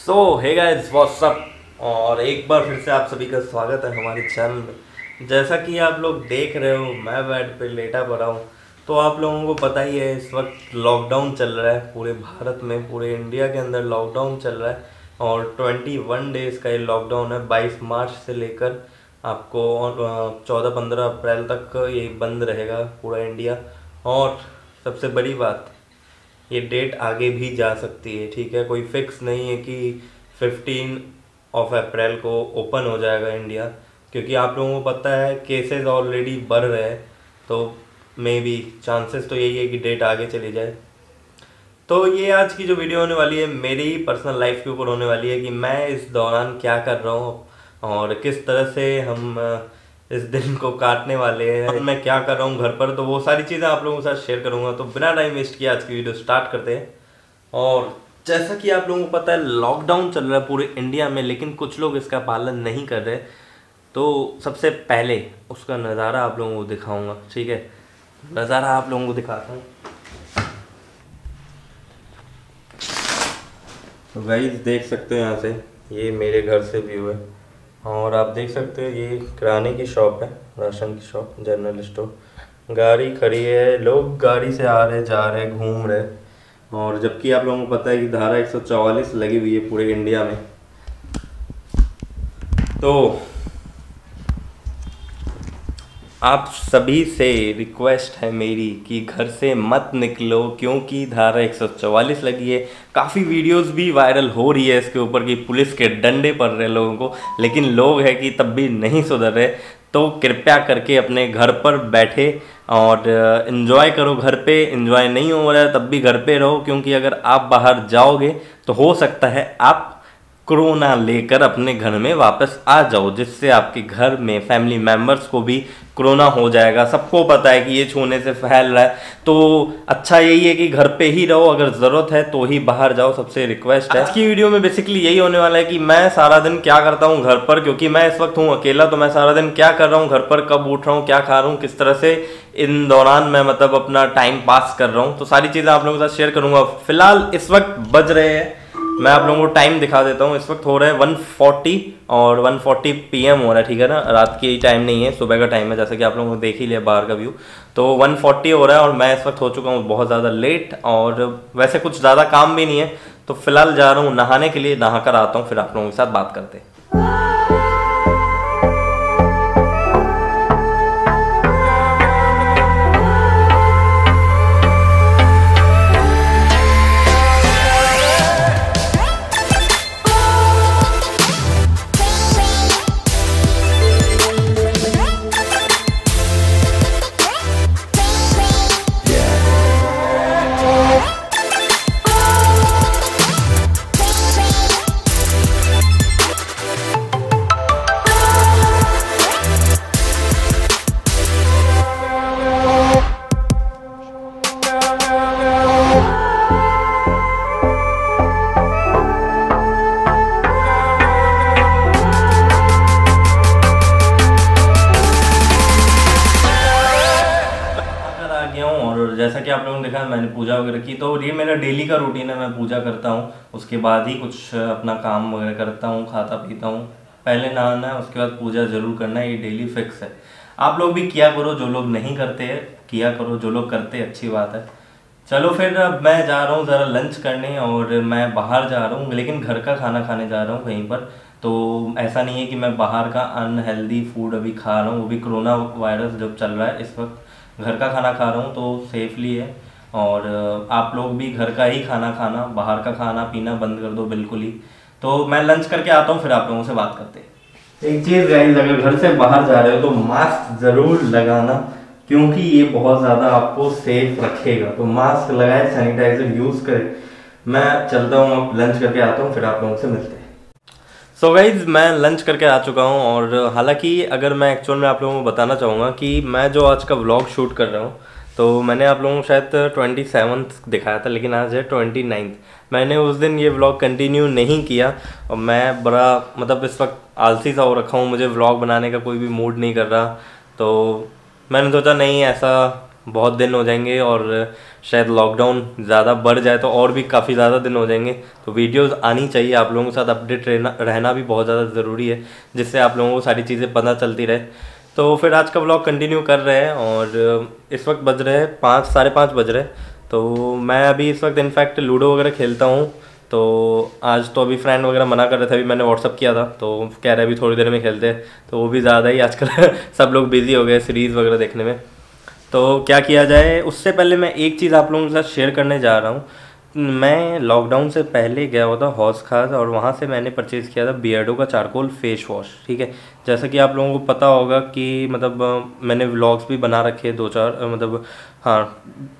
सो hey guys what's up एक बार फिर से आप सभी का स्वागत है हमारे चैनल में। जैसा कि आप लोग देख रहे हो मैं बेड पे लेटा पड़ा हूँ। तो आप लोगों को पता ही है इस वक्त लॉकडाउन चल रहा है पूरे भारत में, पूरे इंडिया के अंदर लॉकडाउन चल रहा है। और 21 डेज़ का ये लॉकडाउन है। 22 मार्च से लेकर आपको 14-15 अप्रैल तक ये बंद रहेगा पूरा इंडिया। और सबसे बड़ी बात, ये डेट आगे भी जा सकती है, ठीक है। कोई फिक्स नहीं है कि 15 अप्रैल को ओपन हो जाएगा इंडिया, क्योंकि आप लोगों को पता है केसेस ऑलरेडी बढ़ रहे हैं। तो मे बी चांसेस तो यही है कि डेट आगे चली जाए। तो ये आज की जो वीडियो होने वाली है मेरी ही पर्सनल लाइफ के ऊपर होने वाली है कि मैं इस दौरान क्या कर रहा हूँ और किस तरह से हम इस दिन को काटने वाले हैं, मैं क्या कर रहा हूँ घर पर। तो वो सारी चीज़ें आप लोगों के साथ शेयर करूँगा। तो बिना टाइम वेस्ट किए आज की वीडियो स्टार्ट करते हैं। और जैसा कि आप लोगों को पता है लॉकडाउन चल रहा है पूरे इंडिया में, लेकिन कुछ लोग इसका पालन नहीं कर रहे। तो सबसे पहले उसका नज़ारा आप लोगों को दिखाऊंगा, ठीक है। नज़ारा आप लोगों को दिखाता हूँ। तो गाइस देख सकते हो यहाँ से, ये मेरे घर से व्यू है। और आप देख सकते हो ये किराने की शॉप है, राशन की शॉप, जनरल स्टोर। गाड़ी खड़ी है, लोग गाड़ी से आ रहे जा रहे घूम रहे। और जबकि आप लोगों को पता है कि धारा 144 लगी हुई है पूरे इंडिया में। तो आप सभी से रिक्वेस्ट है मेरी कि घर से मत निकलो, क्योंकि धारा 144 लगी है। काफ़ी वीडियोस भी वायरल हो रही है इसके ऊपर कि पुलिस के डंडे पड़ रहे लोगों को, लेकिन लोग हैं कि तब भी नहीं सुधर रहे। तो कृपया करके अपने घर पर बैठे और इन्जॉय करो। घर पे इन्जॉय नहीं हो रहा है तब भी घर पे रहो, क्योंकि अगर आप बाहर जाओगे तो हो सकता है आप कोरोना लेकर अपने घर में वापस आ जाओ, जिससे आपके घर में फैमिली मेम्बर्स को भी कोरोना हो जाएगा। सबको पता है कि ये छूने से फैल रहा है। तो अच्छा यही है कि घर पे ही रहो, अगर ज़रूरत है तो ही बाहर जाओ, सबसे रिक्वेस्ट है। आज की वीडियो में बेसिकली यही होने वाला है कि मैं सारा दिन क्या करता हूँ घर पर, क्योंकि मैं इस वक्त हूँ अकेला। तो मैं सारा दिन क्या कर रहा हूँ घर पर, कब उठ रहा हूँ, क्या खा रहा हूँ, किस तरह से इन दौरान मैं मतलब अपना टाइम पास कर रहा हूँ, तो सारी चीज़ें आप लोगों के साथ शेयर करूँगा। फिलहाल इस वक्त बज रहे हैं, मैं आप लोगों को टाइम दिखा देता हूँ। इस वक्त हो रहा है 1:40 और 1:40 PM हो रहा है, ठीक है ना। रात की टाइम नहीं है, सुबह का टाइम है, जैसा कि आप लोगों को देख ही लिया बाहर का व्यू। तो 1:40 हो रहा है और मैं इस वक्त हो चुका हूँ बहुत ज़्यादा लेट। और वैसे कुछ ज़्यादा काम भी नहीं है, तो फिलहाल जा रहा हूँ नहाने के लिए। नहा कर आता हूँ, फिर आप लोगों के साथ बात करते हैं। और जैसा कि आप लोगों ने देखा मैंने पूजा वगैरह की, तो ये मेरा डेली का रूटीन है। मैं पूजा करता हूँ, उसके बाद ही कुछ अपना काम वगैरह करता हूँ, खाता पीता हूँ। पहले नहाना है, उसके बाद पूजा जरूर करना है, ये डेली फिक्स है। आप लोग भी किया करो, जो लोग नहीं करते हैं किया करो, जो लोग करते हैं अच्छी बात है। चलो फिर अब मैं जा रहा हूँ ज़रा लंच करने, और मैं बाहर जा रहा हूँ, लेकिन घर का खाना खाने जा रहा हूँ कहीं पर। तो ऐसा नहीं है कि मैं बाहर का अनहेल्दी फूड अभी खा रहा हूँ, वो भी कोरोना वायरस जब चल रहा है इस वक्त। घर का खाना खा रहा हूँ तो सेफली है। और आप लोग भी घर का ही खाना खाना, बाहर का खाना पीना बंद कर दो बिल्कुल ही। तो मैं लंच करके आता हूँ, फिर आप लोगों से बात करते हैं। एक चीज़ गाइस, अगर घर से बाहर जा रहे हो तो मास्क ज़रूर लगाना, क्योंकि ये बहुत ज़्यादा आपको सेफ रखेगा। तो मास्क लगाए, सैनिटाइजर यूज़ करें। मैं चलता हूँ, अब लंच करके आता हूँ, फिर आप लोगों से मिलते हैं। सो गाइज मैं लंच करके आ चुका हूँ। और हालांकि अगर मैं एक्चुअल में आप लोगों को बताना चाहूँगा कि मैं जो आज का व्लॉग शूट कर रहा हूँ, तो मैंने आप लोगों को शायद 27 दिखाया था, लेकिन आज है 29। मैंने उस दिन ये व्लॉग कंटिन्यू नहीं किया, और मैं बड़ा मतलब इस वक्त आलसी सा हो रखा हूँ, मुझे व्लॉग बनाने का कोई भी मूड नहीं कर रहा। तो मैंने सोचा नहीं, ऐसा बहुत दिन हो जाएंगे और शायद लॉकडाउन ज़्यादा बढ़ जाए तो और भी काफ़ी ज़्यादा दिन हो जाएंगे। तो वीडियोस आनी चाहिए, आप लोगों के साथ अपडेट रहना भी बहुत ज़्यादा ज़रूरी है, जिससे आप लोगों को सारी चीज़ें पता चलती रहे। तो फिर आज का व्लॉग कंटिन्यू कर रहे हैं और इस वक्त बज रहे हैं 5, साढ़े 5 बज रहे हैं। तो मैं अभी इस वक्त इनफैक्ट लूडो वगैरह खेलता हूँ। तो आज तो अभी फ्रेंड वगैरह मना कर रहे थे, अभी मैंने व्हाट्सअप किया था तो कह रहे अभी थोड़ी देर में खेलते हैं। तो वो भी ज़्यादा ही आजकल सब लोग बिजी हो गए सीरीज़ वगैरह देखने में। तो क्या किया जाए, उससे पहले मैं एक चीज़ आप लोगों के साथ शेयर करने जा रहा हूँ। मैं लॉकडाउन से पहले गया हुआ था हौस खास और वहाँ से मैंने परचेज़ किया था बियर्डो का चारकोल फेस वॉश। ठीक है, जैसा कि आप लोगों को पता होगा कि मतलब मैंने व्लॉग्स भी बना रखे दो चार मतलब हाँ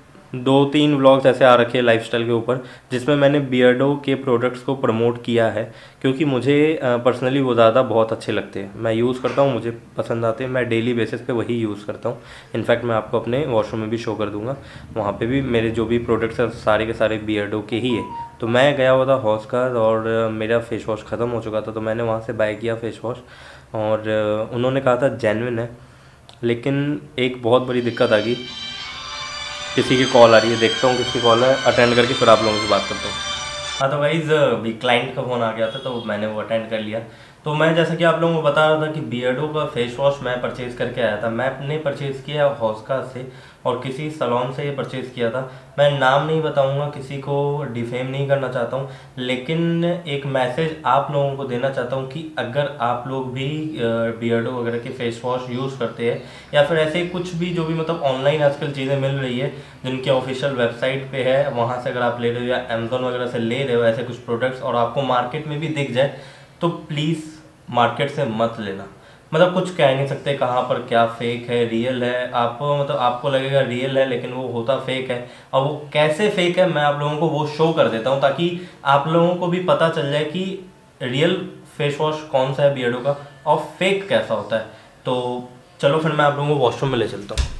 2-3 व्लॉग्स ऐसे आ रखे लाइफस्टाइल के ऊपर, जिसमें मैंने बियर्डो के प्रोडक्ट्स को प्रमोट किया है, क्योंकि मुझे पर्सनली वो ज़्यादा बहुत अच्छे लगते हैं। मैं यूज़ करता हूँ, मुझे पसंद आते हैं, मैं डेली बेसिस पे वही यूज़ करता हूँ। इनफैक्ट मैं आपको अपने वॉशरूम में भी शो कर दूँगा, वहाँ पे भी मेरे जो भी प्रोडक्ट्स हैं सारे के सारे बियर्डो के ही है। तो मैं गया हुआ था हौस खास और मेरा फेस वॉश ख़त्म हो चुका था, तो मैंने वहाँ से बाय किया फेस वॉश और उन्होंने कहा था जेन्युइन है। लेकिन एक बहुत बड़ी दिक्कत आ गई, किसी की कॉल आ रही है, देखता हूँ किसकी कॉल है, अटेंड करके फिर आप लोगों से बात करता हूँ। हाँ तो गाइज़ अभी क्लाइंट का फ़ोन आ गया था तो मैंने वो अटेंड कर लिया। तो मैं जैसा कि आप लोगों को बता रहा था कि बियर्डो का फेस वॉश मैं परचेज़ करके आया था। मैंने परचेज़ किया हौसका से और किसी सलोन से ये परचेज़ किया था। मैं नाम नहीं बताऊंगा, किसी को डिफेम नहीं करना चाहता हूँ, लेकिन एक मैसेज आप लोगों को देना चाहता हूँ कि अगर आप लोग भी बियर्डो वगैरह के फेस वॉश यूज़ करते हैं या फिर ऐसे कुछ भी जो भी मतलब ऑनलाइन आजकल चीज़ें मिल रही है जिनके ऑफिशियल वेबसाइट पे है, वहाँ से अगर आप ले रहे हो या अमेजोन वगैरह से ले रहे हो ऐसे कुछ प्रोडक्ट्स और आपको मार्केट में भी दिख जाए, तो प्लीज़ मार्केट से मत लेना। मतलब कुछ कह नहीं सकते कहाँ पर क्या फेक है रियल है, आपको मतलब आपको लगेगा रियल है लेकिन वो होता फेक है। और वो कैसे फेक है मैं आप लोगों को वो शो कर देता हूँ, ताकि आप लोगों को भी पता चल जाए कि रियल फेस वॉश कौन सा है बियर्डो का और फेक कैसा होता है। तो चलो फिर मैं आप लोगों को वॉशरूम में ले चलता हूँ।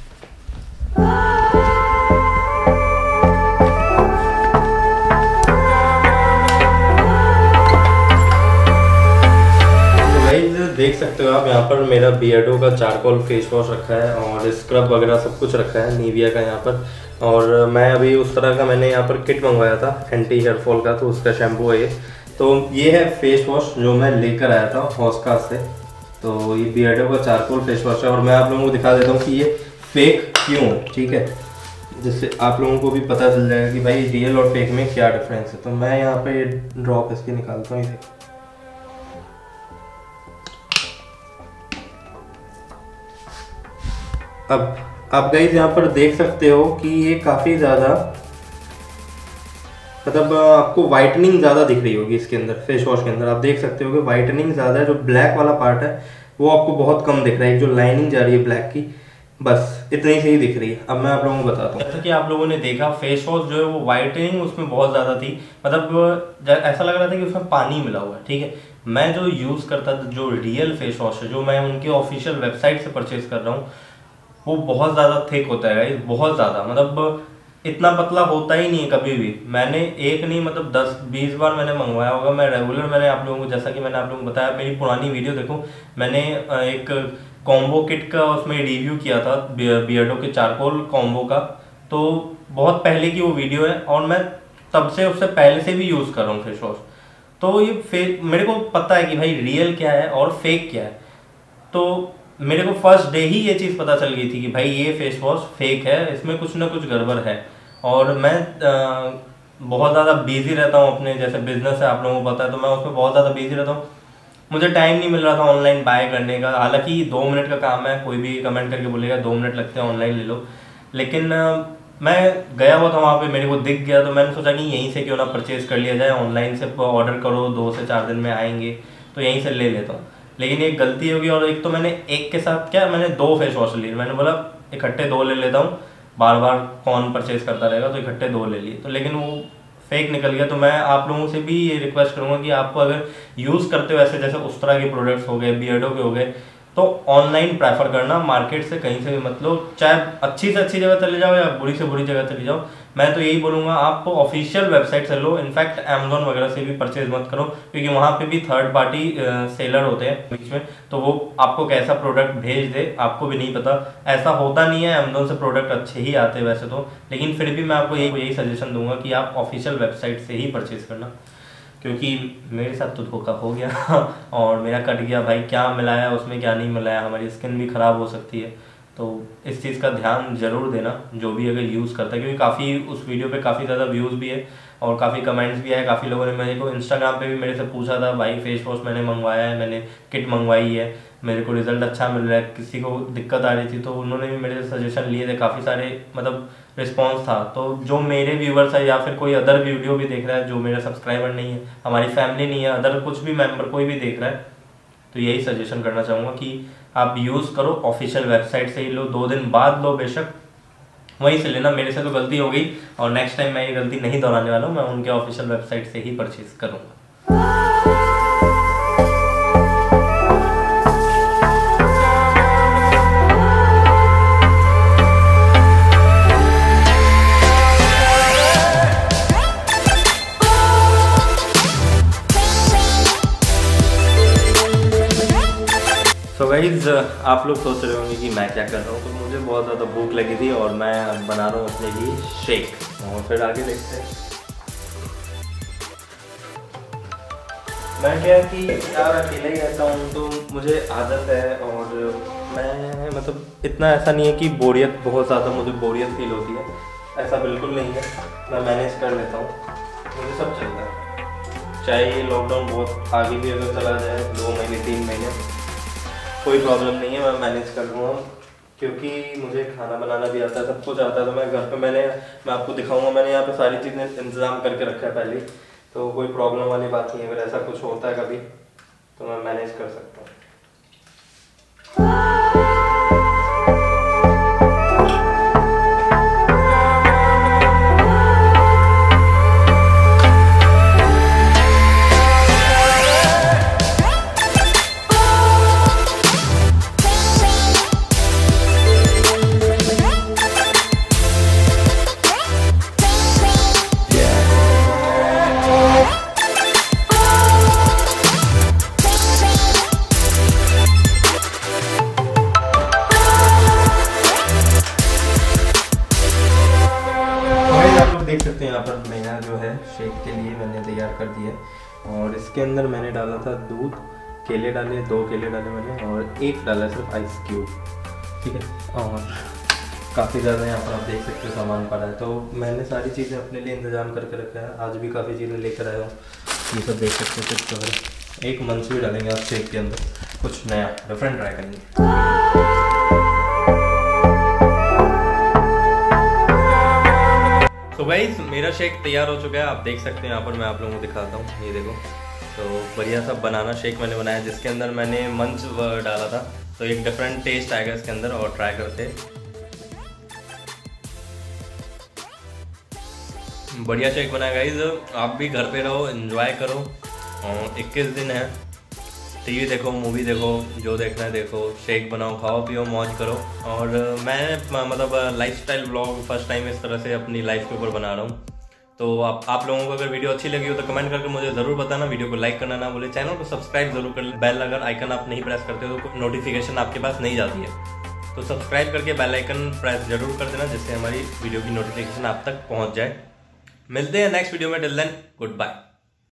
देख सकते हो आप, यहाँ पर मेरा बियर्डो का चारकोल फेस वॉश रखा है और स्क्रब वगैरह सब कुछ रखा है निविया का यहाँ पर। और मैं अभी उस तरह का मैंने यहाँ पर किट मंगवाया था एंटी हेयर फॉल का, तो उसका शैम्पू है ये। तो ये है फेस वॉश जो मैं लेकर आया था हौसका से। तो ये बियर्डो का चारकोल फेस वॉश है और मैं आप लोगों को दिखा देता हूँ कि ये फेक क्यों, ठीक है, जिससे आप लोगों को भी पता चल जाएगा कि भाई रियल और फेक में क्या डिफरेंस है। तो मैं यहाँ पे ड्रॉप इसके निकालता हूँ। अब आप गाइस यहाँ पर देख सकते हो कि ये काफ़ी ज़्यादा मतलब आपको वाइटनिंग ज़्यादा दिख रही होगी इसके अंदर, फेस वॉश के अंदर आप देख सकते हो कि वाइटनिंग ज़्यादा है। जो ब्लैक वाला पार्ट है वो आपको बहुत कम दिख रहा है, जो लाइनिंग जा रही है ब्लैक की बस इतनी से ही दिख रही है। अब मैं आप लोगों को बताता हूँ, जैसा कि आप लोगों ने देखा फेस वॉश जो है वो वाइटनिंग उसमें बहुत ज़्यादा थी, मतलब ऐसा लग रहा था कि उसमें पानी मिला हुआ है। ठीक है, मैं जो यूज़ करता था जो रियल फेस वॉश है जो मैं उनकी ऑफिशियल वेबसाइट से परचेज कर रहा हूँ वो बहुत ज़्यादा थिक होता है गाइस, बहुत ज़्यादा, मतलब इतना पतला होता ही नहीं है कभी भी। मैंने एक नहीं मतलब 10-20 बार मैंने मंगवाया होगा। मैं रेगुलर मैंने आप लोगों को जैसा कि मैंने आप लोगों को बताया, मेरी पुरानी वीडियो देखो, मैंने एक कॉम्बो किट का उसमें रिव्यू किया था बियर्डो के चारकोल कॉम्बो का। तो बहुत पहले की वो वीडियो है और मैं तब से उससे पहले से भी यूज़ कर रहा हूँ फेस वॉश। तो ये फेक मेरे को पता है कि भाई रियल क्या है और फेक क्या है। तो मेरे को फर्स्ट डे ही ये चीज़ पता चल गई थी कि भाई ये फेस वॉश फेक है, इसमें कुछ ना कुछ गड़बड़ है। और मैं बहुत ज़्यादा बिजी रहता हूँ, अपने जैसे बिजनेस है आप लोगों को पता है, तो मैं उसमें बहुत ज़्यादा बिजी रहता हूँ। मुझे टाइम नहीं मिल रहा था ऑनलाइन बाय करने का। हालांकि 2 मिनट का काम है, कोई भी कमेंट करके बोलेगा 2 मिनट लगते हैं ऑनलाइन ले लो, लेकिन मैं गया हुआ था वहाँ पे, मेरे को दिख गया तो मैंने सोचा कि यहीं से क्यों ना परचेज़ कर लिया जाए। ऑनलाइन से ऑर्डर करो 2 से 4 दिन में आएंगे, तो यहीं से ले लेता हूँ। लेकिन एक गलती होगी, और एक तो मैंने एक के साथ क्या मैंने 2 फेस वॉश लिए, मैंने बोला इकट्ठे 2 ले लेता हूँ, बार बार कौन परचेज करता रहेगा, तो इकट्ठे 2 ले लिए, तो लेकिन वो फेक निकल गया। तो मैं आप लोगों से भी ये रिक्वेस्ट करूँगा कि आपको अगर यूज़ करते हो ऐसे जैसे उस तरह के प्रोडक्ट्स हो गए, बियर्डो के हो गए, तो ऑनलाइन प्रेफर करना, मार्केट से कहीं से भी मत लो, चाहे अच्छी से अच्छी जगह चले जाओ या बुरी से बुरी जगह चले जाओ। मैं तो यही बोलूँगा आप ऑफिशियल वेबसाइट से लो। इनफैक्ट अमेजोन वगैरह से भी परचेज मत करो, क्योंकि वहाँ पे भी थर्ड पार्टी सेलर होते हैं बीच में, तो वो आपको कैसा प्रोडक्ट भेज दे आपको भी नहीं पता। ऐसा होता नहीं है, अमेजोन से प्रोडक्ट अच्छे ही आते हैं वैसे तो, लेकिन फिर भी मैं आपको यही सजेशन दूंगा कि आप ऑफिशियल वेबसाइट से ही परचेज करना, क्योंकि मेरे साथ तो धोखा हो गया और मेरा कट गया भाई। क्या मिलाया उसमें क्या नहीं मिलाया, हमारी स्किन भी ख़राब हो सकती है। तो इस चीज़ का ध्यान ज़रूर देना जो भी अगर यूज़ करता है, क्योंकि काफ़ी उस वीडियो पे काफ़ी ज़्यादा व्यूज़ भी है और काफ़ी कमेंट्स भी है। काफ़ी लोगों ने मेरे को इंस्टाग्राम पे भी मेरे से पूछा था, भाई फेस वॉश मैंने मंगवाया है, मैंने किट मंगवाई है, मेरे को रिजल्ट अच्छा मिल रहा है, किसी को दिक्कत आ रही थी तो उन्होंने भी मेरे से सजेशन लिए थे। काफ़ी सारे मतलब रिस्पॉन्स था। तो जो मेरे व्यूवर्स है या फिर कोई अदर वीडियो भी देख रहा है जो मेरा सब्सक्राइबर नहीं है, हमारी फैमिली नहीं है, अदर कुछ भी मेम्बर कोई भी देख रहा है, तो यही सजेशन करना चाहूँगा कि आप यूज़ करो, ऑफिशियल वेबसाइट से ही लो, 2 दिन बाद लो बेशक, वहीं से लेना। मेरे से तो गलती हो गई और नेक्स्ट टाइम मैं ये गलती नहीं दोहराने वाला हूँ, मैं उनके ऑफिशियल वेबसाइट से ही परचेज करूँगा। सो गाइज आप लोग सोच रहे होंगे कि मैं क्या कर रहा हूँ, तो मुझे बहुत ज़्यादा भूख लगी थी और मैं बना रहा हूँ अपने लिए शेक, और फिर आगे देखते हैं। मैं क्या कि यार अकेला ही रहता हूँ तो मुझे आदत है, और मैं मतलब इतना ऐसा नहीं है कि बोरियत, बहुत ज़्यादा मुझे बोरियत फील होती है, ऐसा बिल्कुल नहीं है। मैं मैनेज कर लेता हूँ, मुझे सब चलता है। चाहे ये लॉकडाउन बहुत आगे भी अगर चला जाए, 2 महीने 3 महीने, कोई प्रॉब्लम नहीं है, मैं मैनेज कर लूँगा, क्योंकि मुझे खाना बनाना भी आता है, सब कुछ आता है। तो मैं घर पे मैं आपको दिखाऊंगा, मैंने यहाँ पे सारी चीज़ें इंतज़ाम करके रखा है पहले, तो कोई प्रॉब्लम वाली बात नहीं है। अगर ऐसा कुछ होता है कभी तो मैं मैनेज कर सकता हूँ। देख सकते हैं यहाँ पर मेरा जो है शेक के लिए मैंने तैयार कर दिया है, और इसके अंदर मैंने डाला था दूध, केले डाले, 2 केले डाले मैंने, और 1 डाला सिर्फ आइस क्यूब, ठीक है। और काफ़ी ज़्यादा यहाँ पर आप देख सकते हो सामान पड़ा है, तो मैंने सारी चीज़ें अपने लिए इंतज़ाम करके रखा है। आज भी काफ़ी चीज़ें लेकर आया हूँ, ये सब देख सकते हो। कुछ कवर 1 मंच भी डालेंगे आप शेक के अंदर, कुछ नया डिफरेंट ट्राई करेंगे। तो गाइस मेरा शेक तैयार हो चुका है, आप देख सकते हैं। यहाँ पर मैं आप लोगों को दिखाता हूँ, ये देखो। तो बढ़िया सा बनाना शेक मैंने बनाया, जिसके अंदर मैंने मंच डाला था, तो एक डिफरेंट टेस्ट आएगा इसके अंदर, और ट्राई करते। बढ़िया शेक बनाया गाइस, आप भी घर पे रहो, एंजॉय करो। और 21 दिन है, टीवी देखो, मूवी देखो, जो देखना है देखो, शेक बनाओ, खाओ पियो, मौज करो। और मैं मतलब लाइफस्टाइल व्लॉग फर्स्ट टाइम इस तरह से अपनी लाइफ के ऊपर बना रहा हूँ। तो आप लोगों को अगर वीडियो अच्छी लगी हो तो कमेंट करके मुझे ज़रूर बताना। वीडियो को लाइक करना ना भूले, चैनल को सब्सक्राइब जरूर कर ले। बेल अगर आइकन आप नहीं प्रेस करते हो तो नोटिफिकेशन आपके पास नहीं जाती है, तो सब्सक्राइब करके बेल आइकन प्रेस जरूर कर देना, जिससे हमारी वीडियो की नोटिफिकेशन आप तक पहुँच जाए। मिलते हैं नेक्स्ट वीडियो में, टिल देन गुड बाय।